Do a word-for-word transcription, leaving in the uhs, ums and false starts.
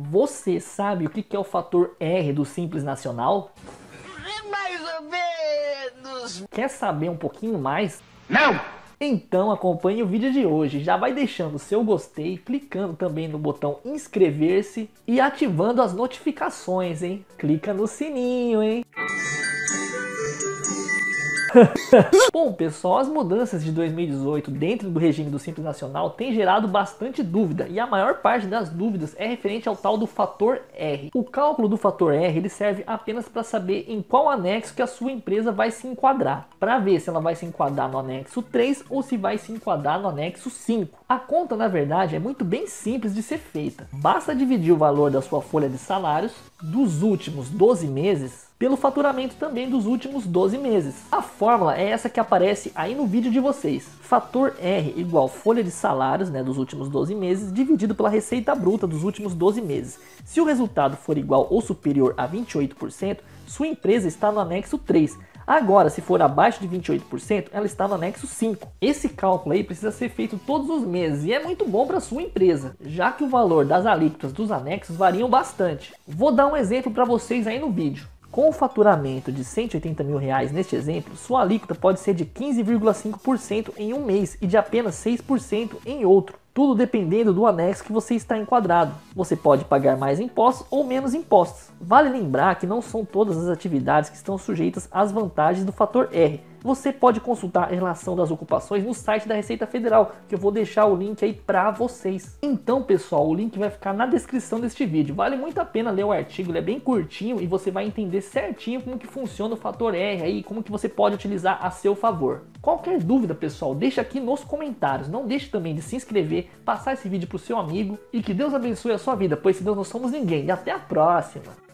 Você sabe o que é o fator R do Simples Nacional? Mais ou menos. Quer saber um pouquinho mais? Não! Então acompanhe o vídeo de hoje, já vai deixando o seu gostei, clicando também no botão inscrever-se e ativando as notificações, hein? Clica no sininho, hein? Bom pessoal, as mudanças de dois mil e dezoito dentro do regime do Simples Nacional têm gerado bastante dúvida e a maior parte das dúvidas é referente ao tal do fator R. O cálculo do fator R ele serve apenas para saber em qual anexo que a sua empresa vai se enquadrar, para ver se ela vai se enquadrar no anexo três ou se vai se enquadrar no anexo cinco. A conta na verdade é muito bem simples de ser feita, basta dividir o valor da sua folha de salários dos últimos doze meses pelo faturamento também dos últimos doze meses. A fórmula é essa que aparece aí no vídeo de vocês. Fator R igual folha de salários, né, dos últimos doze meses dividido pela receita bruta dos últimos doze meses. Se o resultado for igual ou superior a vinte e oito por cento, sua empresa está no anexo três. Agora, se for abaixo de vinte e oito por cento, ela está no anexo cinco. Esse cálculo aí precisa ser feito todos os meses e é muito bom para sua empresa, já que o valor das alíquotas dos anexos variam bastante. Vou dar um exemplo para vocês aí no vídeo. Com o faturamento de cento e oitenta mil reais neste exemplo, sua alíquota pode ser de quinze vírgula cinco por cento em um mês e de apenas seis por cento em outro. Tudo dependendo do anexo que você está enquadrado. Você pode pagar mais impostos ou menos impostos. Vale lembrar que não são todas as atividades que estão sujeitas às vantagens do fator R. Você pode consultar a relação das ocupações no site da Receita Federal, que eu vou deixar o link aí para vocês. Então pessoal, o link vai ficar na descrição deste vídeo. Vale muito a pena ler o artigo, ele é bem curtinho e você vai entender certinho como que funciona o fator R aí, como que você pode utilizar a seu favor. Qualquer dúvida pessoal, deixa aqui nos comentários. Não deixe também de se inscrever, passar esse vídeo para o seu amigo e que Deus abençoe a sua vida, pois sem Deus não somos ninguém. E até a próxima!